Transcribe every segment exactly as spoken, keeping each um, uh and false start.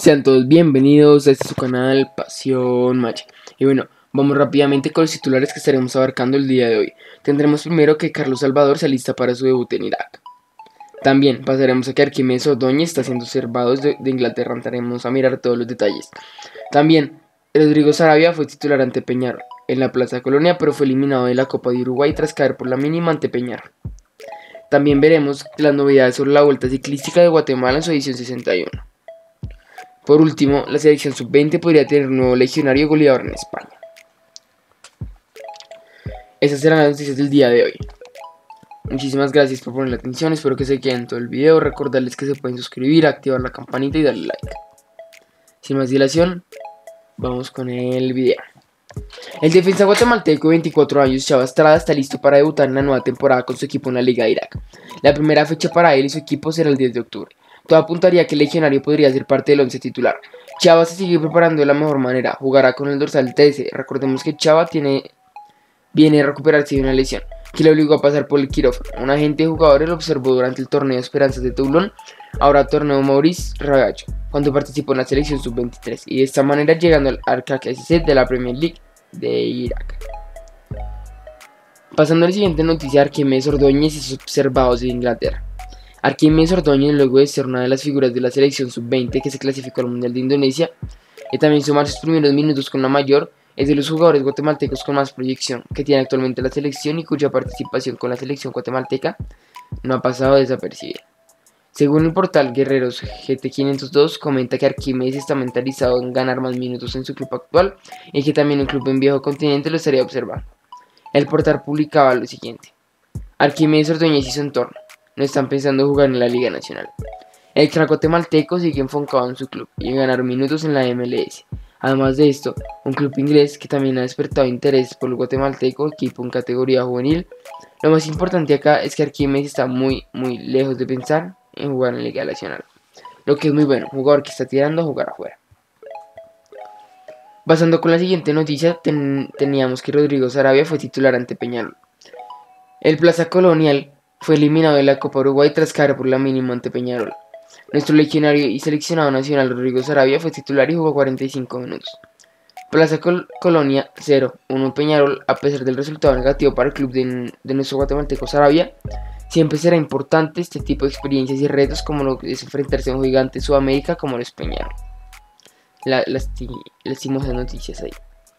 Sean todos bienvenidos a este su canal Pasión Machi. Y bueno, vamos rápidamente con los titulares que estaremos abarcando el día de hoy. Tendremos primero que Carlos Salvador se alista para su debut en Irak. También pasaremos a que Arquímedes Ordóñez está siendo observado desde de Inglaterra. Entraremos a mirar todos los detalles. También, Rodrigo Saravia fue titular ante Peñarol en la Plaza Colonia, pero fue eliminado de la Copa de Uruguay tras caer por la mínima ante Peñarol. También veremos las novedades sobre la Vuelta Ciclística de Guatemala en su edición sesenta y uno. Por último, la selección sub veinte podría tener un nuevo legionario goleador en España. Esas serán las noticias del día de hoy. Muchísimas gracias por poner la atención, espero que se queden todo el video. Recordarles que se pueden suscribir, activar la campanita y darle like. Sin más dilación, vamos con el video. El defensa guatemalteco de veinticuatro años, Chava Estrada, está listo para debutar en la nueva temporada con su equipo en la Liga de Irak. La primera fecha para él y su equipo será el diez de octubre. Todo apuntaría a que el legionario podría ser parte del once titular. Chava se sigue preparando de la mejor manera, jugará con el dorsal trece. Recordemos que Chava tiene, viene a recuperarse de una lesión que le obligó a pasar por el quirófano. Un agente de jugadores lo observó durante el torneo Esperanzas de Toulon, ahora torneo Maurice Ragallo, cuando participó en la selección sub veintitrés, y de esta manera llegando al Arca S C de la Premier League de Irak. Pasando a la siguiente noticia, Arquímedes Ordóñez es observado desde Inglaterra. Arquímedes Ordóñez, luego de ser una de las figuras de la selección sub veinte que se clasificó al Mundial de Indonesia y también sumar sus primeros minutos con la mayor, es de los jugadores guatemaltecos con más proyección que tiene actualmente la selección y cuya participación con la selección guatemalteca no ha pasado desapercibida. Según el portal Guerreros G T quinientos dos, comenta que Arquímedes está mentalizado en ganar más minutos en su club actual y que también un club en viejo continente lo estaría observando. El portal publicaba lo siguiente: Arquímedes Ordóñez y su entorno no están pensando jugar en la Liga Nacional. El crack guatemalteco sigue enfocado en su club y en ganar minutos en la M L S. Además de esto, un club inglés que también ha despertado interés por el guatemalteco, equipo en categoría juvenil. Lo más importante acá es que Arquímedes está muy muy lejos de pensar en jugar en la Liga Nacional, lo que es muy bueno, un jugador que está tirando a jugar afuera. Pasando con la siguiente noticia, ten, teníamos que Rodrigo Saravia fue titular ante Peñarol. El Plaza Colonial fue eliminado de la Copa Uruguay tras caer por la mínima ante Peñarol. Nuestro legionario y seleccionado nacional Rodrigo Saravia fue titular y jugó cuarenta y cinco minutos. Plaza Col Colonia cero uno Peñarol. A pesar del resultado negativo para el club de, de nuestro guatemalteco Saravia, siempre será importante este tipo de experiencias y retos como lo que es enfrentarse a un gigante de Sudamérica como lo es Peñarol. La, lasti lastimosas noticias ahí.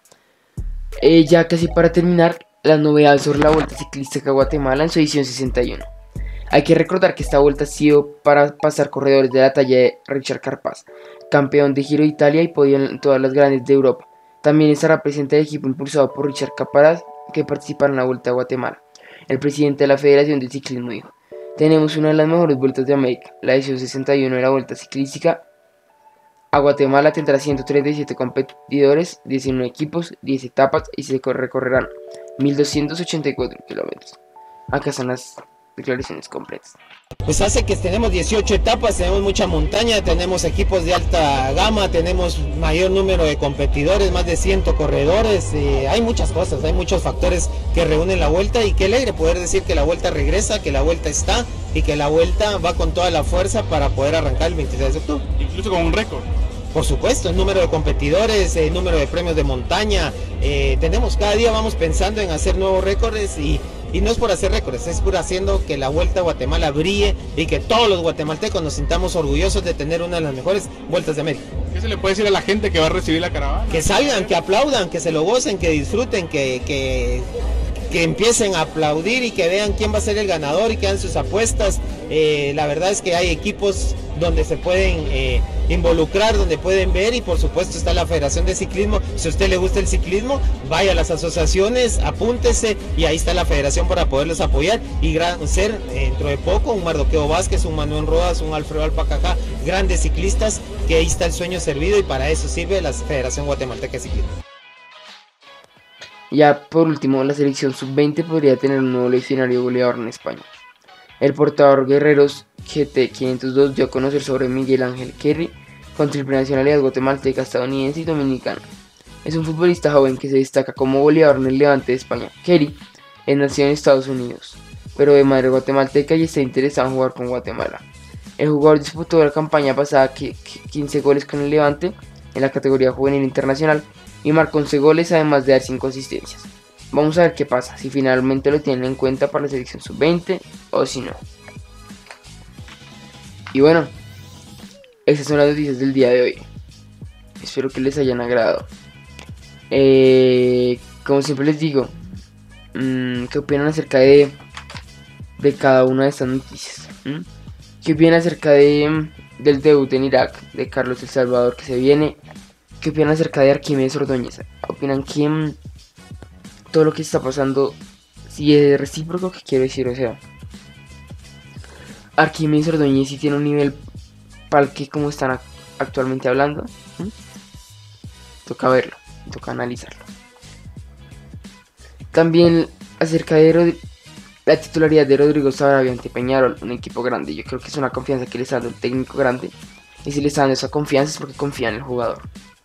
Eh, ya casi para terminar, las novedades sobre la Vuelta Ciclística a Guatemala en su edición sesenta y uno. Hay que recordar que esta vuelta ha sido para pasar corredores de la talla de Richard Carapaz, campeón de Giro de Italia y podio en todas las grandes de Europa. También estará presente el equipo impulsado por Richard Carapaz que participará en la Vuelta a Guatemala. El presidente de la Federación de Ciclismo dijo: tenemos una de las mejores vueltas de América. La edición sesenta y uno de la Vuelta Ciclística a Guatemala tendrá ciento treinta y siete competidores, diecinueve equipos, diez etapas y se recorrerán mil doscientos ochenta y cuatro kilómetros. Acá están las declaraciones completas. Pues hace que tenemos dieciocho etapas, tenemos mucha montaña, tenemos equipos de alta gama, tenemos mayor número de competidores, más de cien corredores, eh, hay muchas cosas, hay muchos factores que reúnen la vuelta, y qué alegre poder decir que la vuelta regresa, que la vuelta está y que la vuelta va con toda la fuerza para poder arrancar el veintiséis de octubre. Incluso con un récord. Por supuesto, el número de competidores, el número de premios de montaña, eh, tenemos cada día vamos pensando en hacer nuevos récords y Y no es por hacer récords, es por haciendo que la Vuelta a Guatemala brille y que todos los guatemaltecos nos sintamos orgullosos de tener una de las mejores vueltas de América. ¿Qué se le puede decir a la gente que va a recibir la caravana? Que salgan, que aplaudan, que se lo gocen, que disfruten, que, que, que empiecen a aplaudir y que vean quién va a ser el ganador y que hagan sus apuestas. Eh, la verdad es que hay equipos donde se pueden eh, involucrar, donde pueden ver, y por supuesto está la Federación de Ciclismo. Si a usted le gusta el ciclismo, vaya a las asociaciones, apúntese, y ahí está la Federación para poderlos apoyar y gran, ser dentro de poco un Mardoqueo Vázquez, un Manuel Rodas, un Alfredo Alpacajá, grandes ciclistas, que ahí está el sueño servido, y para eso sirve la Federación Guatemalteca de Ciclismo. Ya por último, la selección sub veinte podría tener un nuevo legionario goleador en España. El portador Guerreros G T quinientos dos dio a conocer sobre Miguel Ángel Kerry, con triple nacionalidad guatemalteca, estadounidense y dominicana. Es un futbolista joven que se destaca como goleador en el Levante de España. Kerry es nacido en Estados Unidos, pero de madre guatemalteca y está interesado en jugar con Guatemala. El jugador disputó la campaña pasada quince goles con el Levante en la categoría juvenil internacional y marcó once goles además de dar cinco asistencias. Vamos a ver qué pasa, si finalmente lo tienen en cuenta para la selección sub veinte o si no. Y bueno, esas son las noticias del día de hoy. Espero que les hayan agradado. Eh, como siempre les digo, mmm, ¿qué opinan acerca de, de cada una de estas noticias? ¿Mm? ¿Qué opinan acerca de, del debut en Irak de Carlos El Salvador que se viene? ¿Qué opinan acerca de Arquímedes Ordóñez? ¿Opinan que mmm, todo lo que está pasando, si es recíproco, que quiero decir? O sea, Arquímedes Ordóñez sí tiene un nivel para el que como están actualmente hablando. ¿Mm? Toca verlo, toca analizarlo. También acerca de Rod la titularidad de Rodrigo Saravia ante Peñarol, un equipo grande. Yo creo que es una confianza que le está dando el técnico grande. Y si le está dando esa confianza es porque confía en el jugador.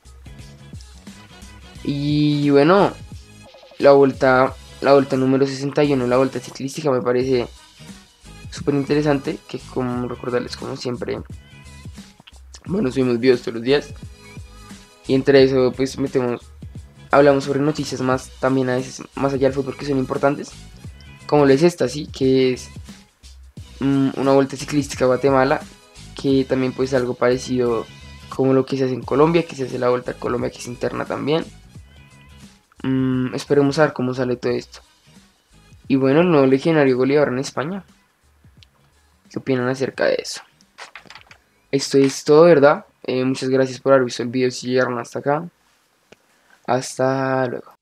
Y bueno, la vuelta, la vuelta número sesenta y uno, la vuelta ciclística, me parece súper interesante. Que como recordarles, como siempre, bueno, subimos videos todos los días. Y entre eso pues metemos, hablamos sobre noticias más, también a veces más allá del fútbol, que son importantes. Como les esta, sí, que es mmm, una vuelta ciclística a Guatemala, que también pues algo parecido como lo que se hace en Colombia, que se hace la vuelta a Colombia, que es interna también. Mm, esperemos a ver cómo sale todo esto. Y bueno, el nuevo legionario goleador en España. ¿Qué opinan acerca de eso? Esto es todo, ¿verdad? Eh, muchas gracias por haber visto el video si llegaron hasta acá. Hasta luego.